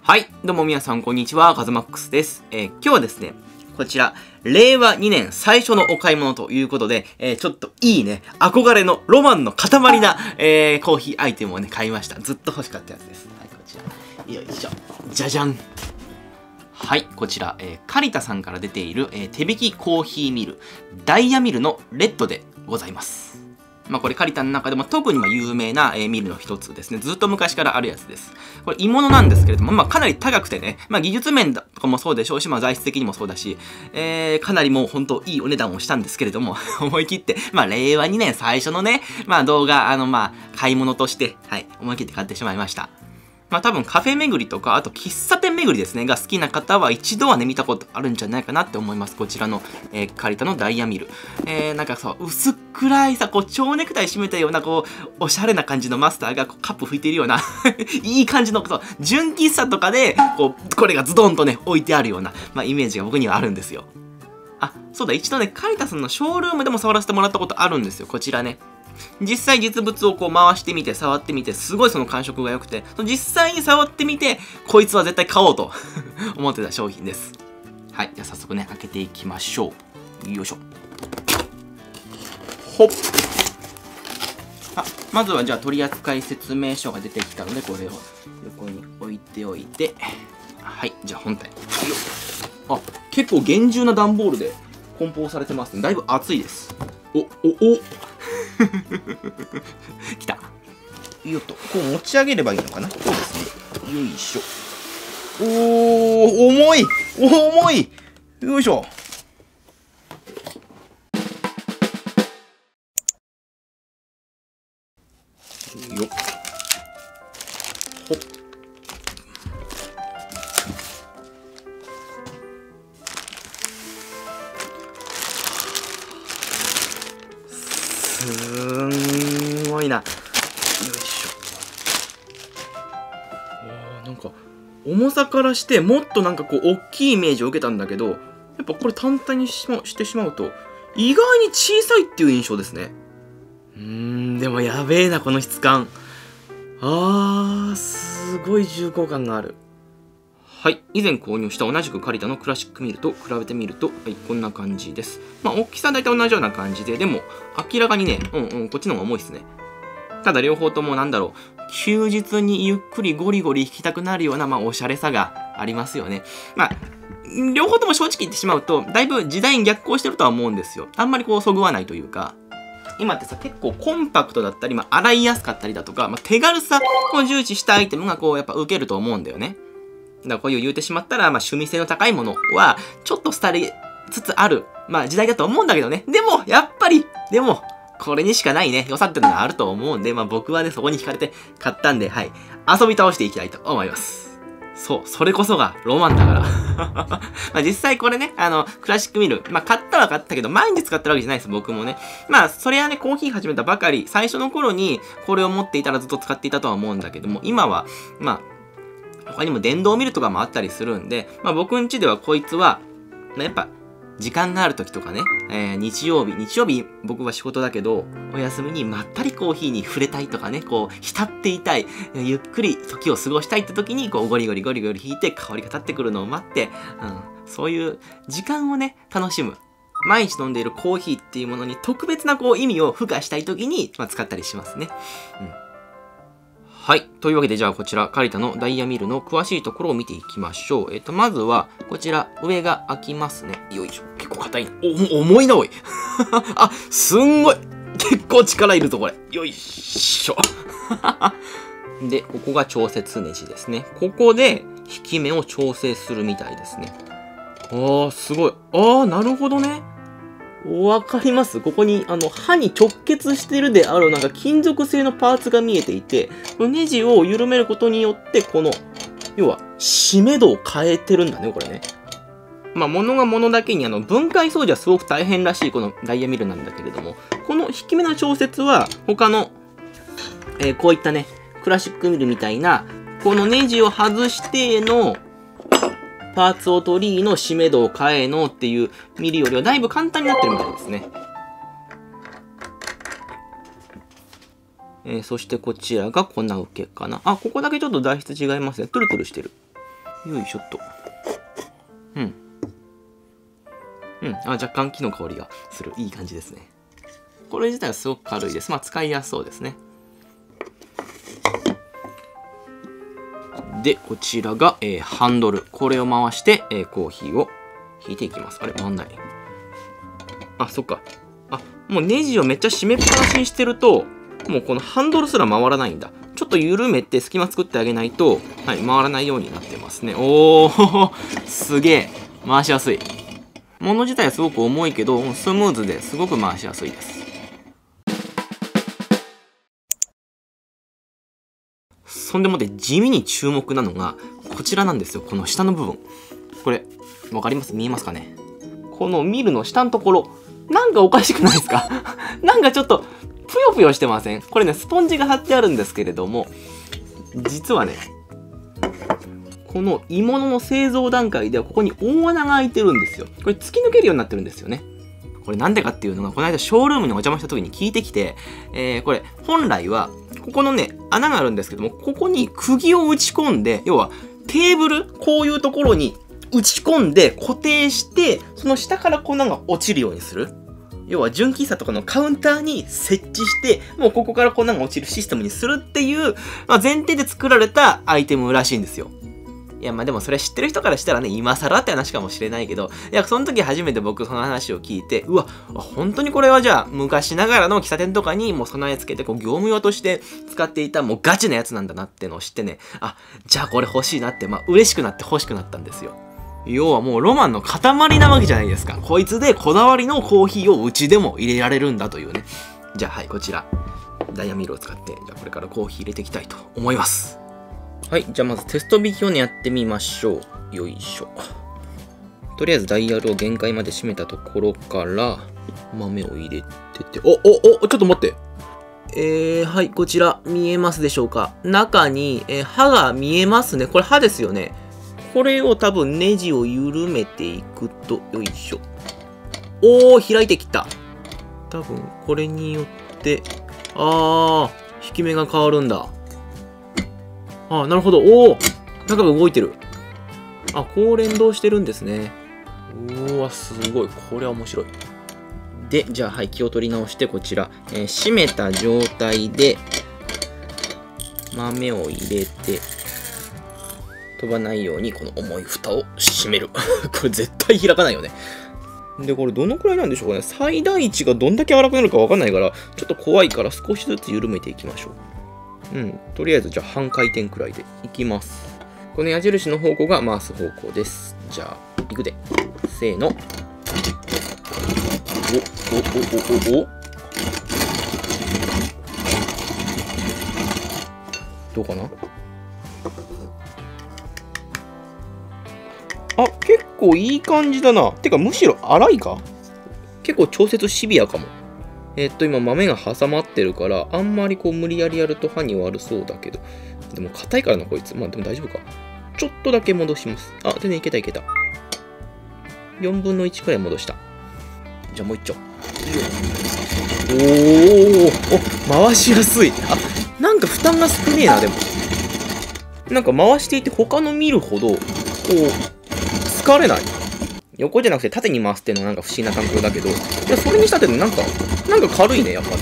はい、どうも皆さんこんにちは、カズマックスです。今日はですね、こちら、令和2年最初のお買い物ということで、ちょっといいね、憧れのロマンの塊な、コーヒーアイテムをね、買いました。ずっと欲しかったやつです。はい、こちら。よいしょ。じゃじゃん。はい、こちら、カリタさんから出ている、手引きコーヒーミル、ダイヤミルのレッドでございます。これカリタの中でも特に有名な、ミルの一つですね。ずっと昔からあるやつです。これ鋳物なんですけれども、かなり高くてね、技術面とかもそうでしょうし、材質的にもそうだし、かなりもう本当いいお値段をしたんですけれども、思い切って、令和2年最初のね、動画、買い物として、はい、思い切って買ってしまいました。多分カフェ巡りとか、あと喫茶店巡りですね、が好きな方は一度はね、見たことあるんじゃないかなって思います。こちらの、カリタのダイヤミル。なんかそう、薄暗いさ、蝶ネクタイ締めたような、おしゃれな感じのマスターがカップ拭いているような、いい感じの、純喫茶とかで、これがズドンとね、置いてあるような、イメージが僕にはあるんですよ。あ、そうだ、一度ね、カリタさんのショールームでも触らせてもらったことあるんですよ、こちらね。実際実物を回してみて、触ってみて、すごいその感触が良くて、実際に触ってみて、こいつは絶対買おうと思ってた商品です。はい、じゃあ早速ね、開けていきましょう。よいしょ。ほっ。まずはじゃあ取扱説明書が出てきたので、これを横に置いておいて、はい、じゃあ本体。結構厳重な段ボールで梱包されてますね。だいぶ厚いです。おきた。よっと、持ち上げればいいのかな。そうですね。よいしょ。重い重い。よいしょ。よっ。ほっ。すんごいな。よいしょ。なんか重さからしてもっとなんか大きいイメージを受けたんだけど、やっぱこれ単体にしてしまうと意外に小さいっていう印象ですね。でもやべえな、この質感。すごい重厚感がある。はい。以前購入した同じくカリタのクラシックミルと比べてみると、はい、こんな感じです。大きさは大体同じような感じで、でも、明らかにね、こっちの方が重いですね。ただ両方とも休日にゆっくりゴリゴリ弾きたくなるような、おしゃれさがありますよね。両方とも正直言ってしまうと、だいぶ時代に逆行してるとは思うんですよ。あんまりそぐわないというか。今ってさ、結構コンパクトだったり、洗いやすかったりだとか、手軽さを重視したアイテムがやっぱ受けると思うんだよね。だからこういう言うてしまったら、趣味性の高いものは、ちょっと廃れつつある、時代だと思うんだけどね。でも、やっぱり、これにしかないね、良さっていうのがあると思うんで、僕はね、そこに惹かれて買ったんで、はい、遊び倒していきたいと思います。そう、それこそがロマンだから。実際これね、クラシックミル、買ったは買ったけど、毎日使ってるわけじゃないです、僕もね。それはね、コーヒー始めたばかり、最初の頃にこれを持っていたらずっと使っていたとは思うんだけども、今は、他にも電動ミルとかもあったりするんで、僕ん家ではこいつは、やっぱ、時間がある時とかね、日曜日僕は仕事だけど、お休みにまったりコーヒーに触れたいとかね、浸っていたい、ゆっくり時を過ごしたいって時に、ゴリゴリ引いて香りが立ってくるのを待って、そういう時間をね、楽しむ。毎日飲んでいるコーヒーっていうものに特別な意味を付加したい時に、使ったりしますね。はい。というわけで、じゃあこちら、カリタのダイヤミルの詳しいところを見ていきましょう。まずは、こちら、上が開きますね。よいしょ。結構硬いな。重いな、おい。すんごい。結構力いるぞ、これ。よいしょ。で、ここが調節ネジですね。ここで、引き目を調整するみたいですね。すごい。なるほどね。わかります？ここに、刃に直結してるである、金属製のパーツが見えていて、ネジを緩めることによって、要は、締め度を変えてるんだね、これね。物が物だけに、分解掃除はすごく大変らしい、このダイヤミルなんだけれども、この引き目の調節は、他の、こういったね、クラシックミルみたいな、このネジを外しての、パーツを取りの締め度を変えのっていうミリよりはだいぶ簡単になってるみたいですね。そしてこちらが粉受けかな。ここだけちょっと材質違いますね。トゥルトゥルしてる。 よいしょっと。若干木の香りがする。いい感じですね。これ自体はすごく軽いです。使いやすそうですね。で、こちらが、ハンドル。これを回して、コーヒーを引いていきます。あれ回んない。あ、そっか。もうネジをめっちゃ締めっぱなしにしてると、もうこのハンドルすら回らないんだ。ちょっと緩めて隙間作ってあげないと、はい、回らないようになってますね。おー、すげえ。回しやすい。物自体はすごく重いけど、スムーズですごく回しやすいです。そんでもって地味に注目なのが、こちらなんですよ。この下の部分。これ、わかります？見えますかね？このミルの下のところ、なんかおかしくないですか？なんかちょっと、ぷよぷよしてません？これね、スポンジが貼ってあるんですけれども、実はね、この鋳物の製造段階ではここに大穴が開いてるんですよ。これ突き抜けるようになってるんですよね。これなんでかっていうのが、この間ショールームにお邪魔した時に聞いてきて、これ本来は、ここのね、穴があるんですけども、ここに釘を打ち込んで、要はテーブル、こういうところに打ち込んで固定して、その下から粉が落ちるようにする。要は純喫茶とかのカウンターに設置して、もうここから粉が落ちるシステムにするっていう、前提で作られたアイテムらしいんですよ。いや、でもそれ知ってる人からしたらね、今更って話かもしれないけど、いや、その時初めて僕その話を聞いて、うわ、本当にこれはじゃあ、昔ながらの喫茶店とかにもう備え付けて、こう、業務用として使っていた、もうガチなやつなんだなってのを知ってね、じゃあこれ欲しいなって、嬉しくなって欲しくなったんですよ。要はもうロマンの塊なわけじゃないですか。こいつでこだわりのコーヒーをうちでも入れられるんだというね。じゃあはい、こちら。ダイヤミルを使って、じゃあこれからコーヒー入れていきたいと思います。はい、じゃあまずテスト引きをね、やってみましょう。よいしょ。とりあえずダイヤルを限界まで締めたところから、豆を入れてて、ちょっと待って。はい、こちら、見えますでしょうか？中に、刃が見えますね。これ刃ですよね。これを多分ネジを緩めていくと、よいしょ。開いてきた。多分これによって、引き目が変わるんだ。なるほど。中が動いてる。こう連動してるんですね。すごい。これは面白い。で、じゃあ、はい、気を取り直して、こちら、閉めた状態で、豆を入れて、飛ばないように、この重い蓋を閉める。これ絶対開かないよね。で、これどのくらいなんでしょうかね。最大値がどんだけ荒くなるかわかんないから、ちょっと怖いから少しずつ緩めていきましょう。とりあえずじゃあ半回転くらいでいきます。この矢印の方向が回す方向です。じゃあ、いくで。せーの。どうかな？結構いい感じだな。てか、むしろ粗いか？結構調節シビアかも。今豆が挟まってるから、あんまりこう無理やりやると刃に悪そうだけど。でも硬いからな、こいつ。でも大丈夫か。ちょっとだけ戻します。全然いけた。4分の1くらい戻した。じゃあもう一丁。回しやすい。なんか負担が少ねえな、でも。なんか回していて他の見るほど、疲れない。横じゃなくて縦に回すっていうのはなんか不思議な感覚だけど、いや、それにしたってなんか軽いね、やっぱね。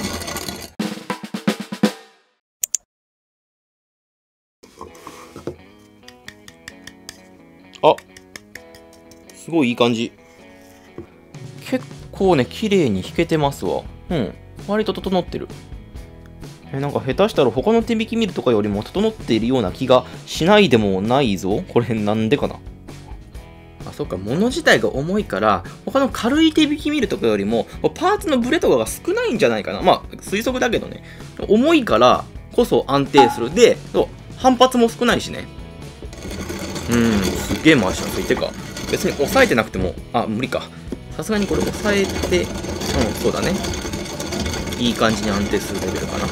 すごいいい感じ。結構ね、綺麗に弾けてますわ。割と整ってる。なんか下手したら他の手引きミルとかよりも整っているような気がしないでもないぞ。これなんでかな。そっか、物自体が重いから、他の軽い手引きミルとかよりも、パーツのブレとかが少ないんじゃないかな。推測だけどね。重いからこそ安定する。で、反発も少ないしね。すっげえ回しやすい。てか、別に押さえてなくても、無理か。さすがにこれ押さえて、そうだね。いい感じに安定するレベルかな。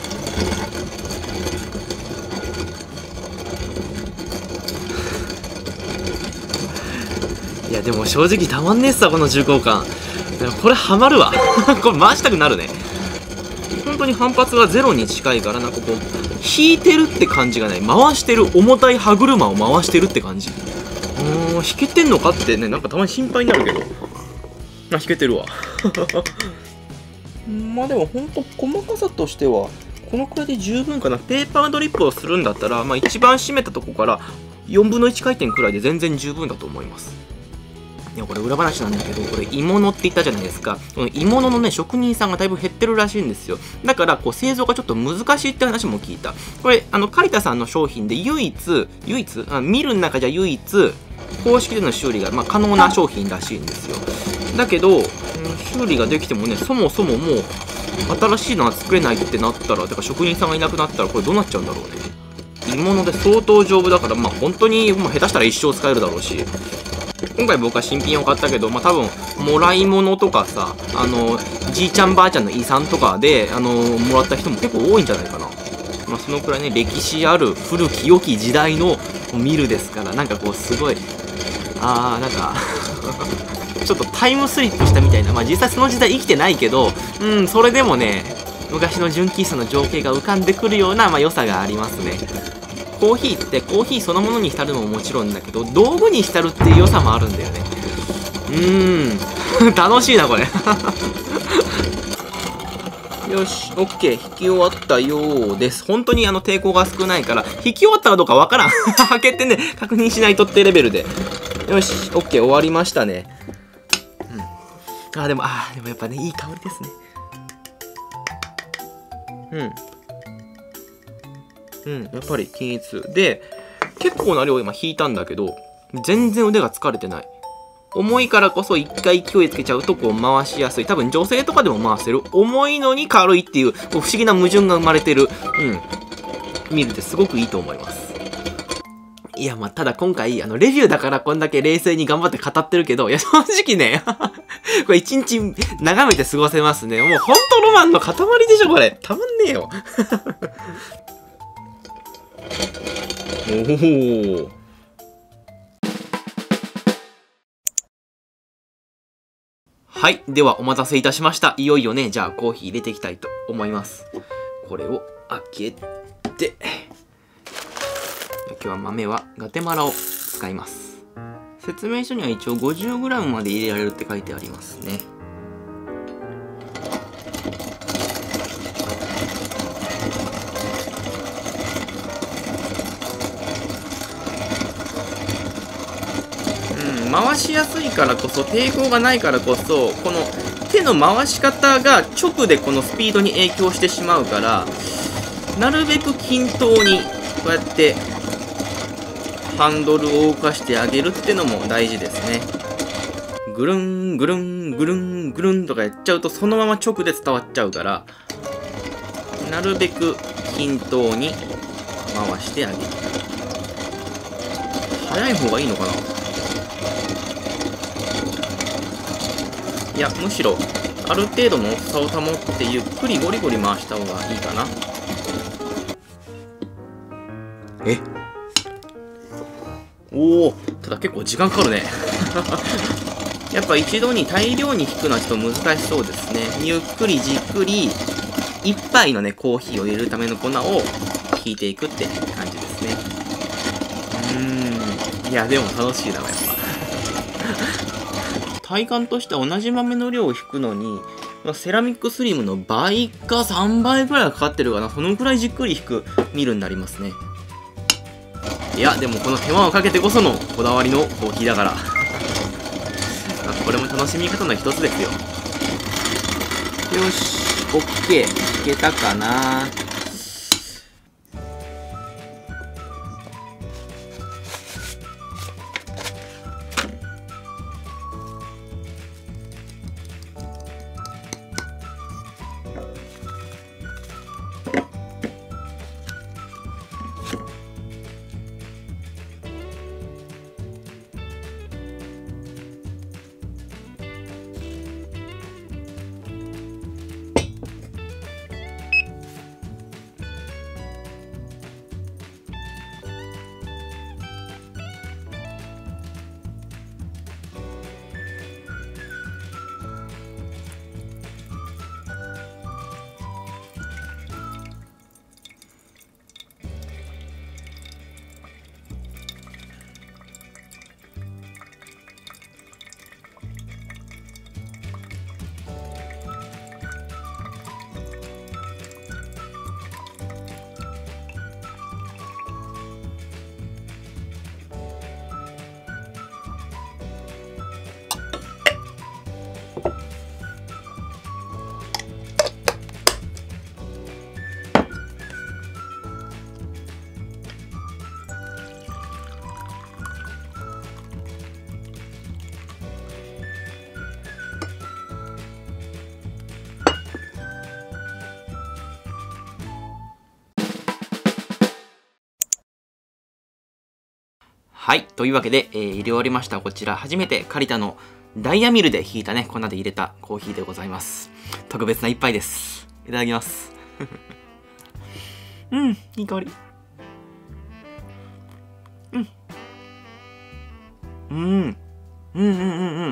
いやでも正直たまんねえっすわ、この重厚感。これハマるわ。これ回したくなるね。ほんと当に反発がゼロに近いから、なんかこう引いてるって感じがない。回してる、重たい歯車を回してるって感じ。引けてんのかってね、なんかたまに心配になるけど、引けてるわ。まあでもほんと細かさとしてはこのくらいで十分かな。ペーパードリップをするんだったら、まあ、一番締めたとこから4分の1回転くらいで全然十分だと思います。いやこれ裏話なんだけど、これ鋳物って言ったじゃないですか。その鋳物のね職人さんがだいぶ減ってるらしいんですよ。だからこう製造がちょっと難しいって話も聞いた。これカリタさんの商品で唯一ミルの中じゃ唯一公式での修理が、可能な商品らしいんですよ。だけど修理ができてもね、そもそももう新しいのは作れないってなったら、てか職人さんがいなくなったらこれどうなっちゃうんだろうね。鋳物で相当丈夫だから、本当に下手したら一生使えるだろうし。今回僕は新品を買ったけど、多分もらい物とかさ、じいちゃんばあちゃんの遺産とかでもらった人も結構多いんじゃないかな。そのくらいね、歴史ある古き良き時代のミルですから、なんかこうすごいなんかちょっとタイムスリップしたみたいな、実際その時代生きてないけど、それでもね、昔の純喫茶の情景が浮かんでくるような、良さがありますね。コーヒーってコーヒーそのものに浸るのももちろんだけど、道具に浸るっていう良さもあるんだよね。楽しいなこれ。よし、OK。引き終わったようです。本当に抵抗が少ないから、引き終わったかどうかわからん。開けてね、確認しないとってレベルで。よし、OK。終わりましたね。でもやっぱね、いい香りですね。やっぱり均一。で、結構な量今引いたんだけど、全然腕が疲れてない。重いからこそ一回勢いつけちゃうとこう回しやすい。多分女性とかでも回せる。重いのに軽いっていう、不思議な矛盾が生まれてる。見るってすごくいいと思います。いや、ただ今回、レビューだからこんだけ冷静に頑張って語ってるけど、いや、正直ね、これ一日眺めて過ごせますね。もうほんとロマンの塊でしょ、これ。たまんねえよ。おお。はい。では、お待たせいたしました。いよいよね、じゃあコーヒー入れていきたいと思います。これを開けて、今日は豆はガテマラを使います。説明書には一応 50g まで入れられるって書いてありますね。回しやすいからこそ、抵抗がないからこそ、この手の回し方が直でこのスピードに影響してしまうから、なるべく均等にこうやってハンドルを動かしてあげるってのも大事ですね。ぐるんぐるんぐるんぐるんとかやっちゃうとそのまま直で伝わっちゃうから、なるべく均等に回してあげる。早い方がいいのかな。いや、むしろある程度の差を保ってゆっくりゴリゴリ回した方がいいかな。おお、ただ結構時間かかるね。やっぱ一度に大量に引くのはちょっと難しそうですね。ゆっくりじっくり1杯のねコーヒーを入れるための粉を引いていくって感じですね。いやでも楽しいな、やっぱ。体感としては同じ豆の量を引くのに、セラミックスリムの倍か3倍くらいはかかってるかな。そのくらいじっくり引くミルになりますね。いやでもこの手間をかけてこそのこだわりのコーヒーだからこれも楽しみ方の一つですよ。よし、 OK。 いけたかな。 はい。というわけで、入れ終わりました。こちら、初めて借りたの、ダイヤミルで引いたね、粉で入れたコーヒーでございます。特別な一杯です。いただきます。うん、いい香り。うん。うん。うんうんうんうん。うん。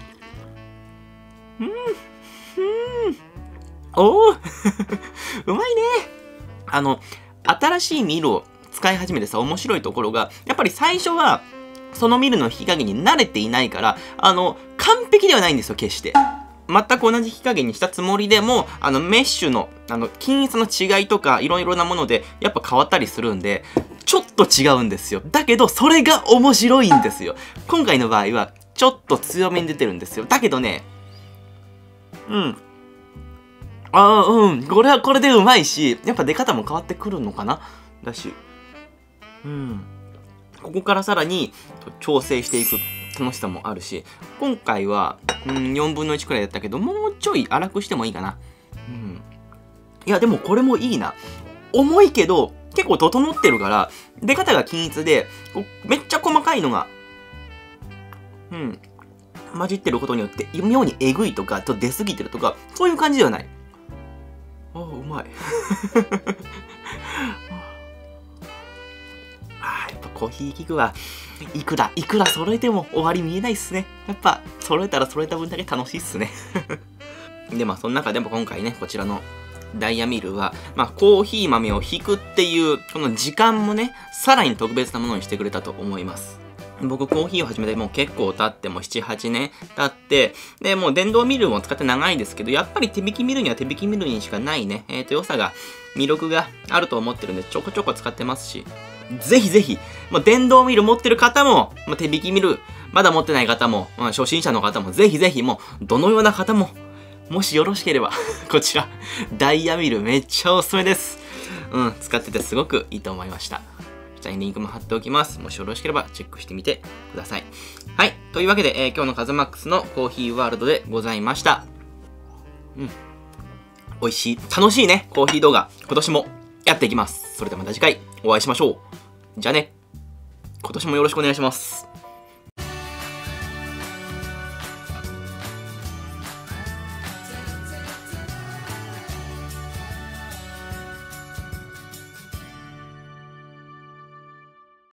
おおうまいね。新しいミルを使い始めてさ、面白いところが、やっぱり最初は、そのミルの火加減に慣れていないから、完璧ではないんですよ、決して。全く同じ火加減にしたつもりでも、メッシュの、均一の違いとか、いろいろなもので、やっぱ変わったりするんで、ちょっと違うんですよ。だけど、それが面白いんですよ。今回の場合は、ちょっと強めに出てるんですよ。だけどね、うん。これはこれでうまいし、やっぱ出方も変わってくるのかなだし。うん。ここからさらに調整していく楽しさもあるし、今回は、4分の1くらいだったけど、もうちょい粗くしてもいいかな。うん。いや、でもこれもいいな。重いけど、結構整ってるから、出方が均一で、めっちゃ細かいのが、混じってることによって、妙にえぐいとか、出過ぎてるとか、そういう感じではない。ああ、うまい。やっぱコーヒー器具はいくら揃えても終わり見えないっすね。やっぱ揃えたら揃えた分だけ楽しいっすね。で、その中でも今回ね、こちらのダイヤミルは、コーヒー豆を引くっていう、この時間もね、さらに特別なものにしてくれたと思います。僕、コーヒーを始めてもう結構経っても7、8年経って、で、もう電動ミルも使って長いですけど、やっぱり手引きミルには手引きミルにしかないね、良さが、魅力があると思ってるんで、ちょこちょこ使ってますし、ぜひぜひ、電動ミル持ってる方も、手引きミル、まだ持ってない方も、初心者の方も、ぜひぜひ、どのような方も、もしよろしければ、こちら、ダイヤミルめっちゃおすすめです。使っててすごくいいと思いました。下にリンクも貼っておきます。もしよろしければチェックしてみてください。はい。というわけで、今日のカズマックスのコーヒーワールドでございました。美味しい、楽しいね、コーヒー動画、今年もやっていきます。それではまた次回お会いしましょう。じゃあね。今年もよろしくお願いします。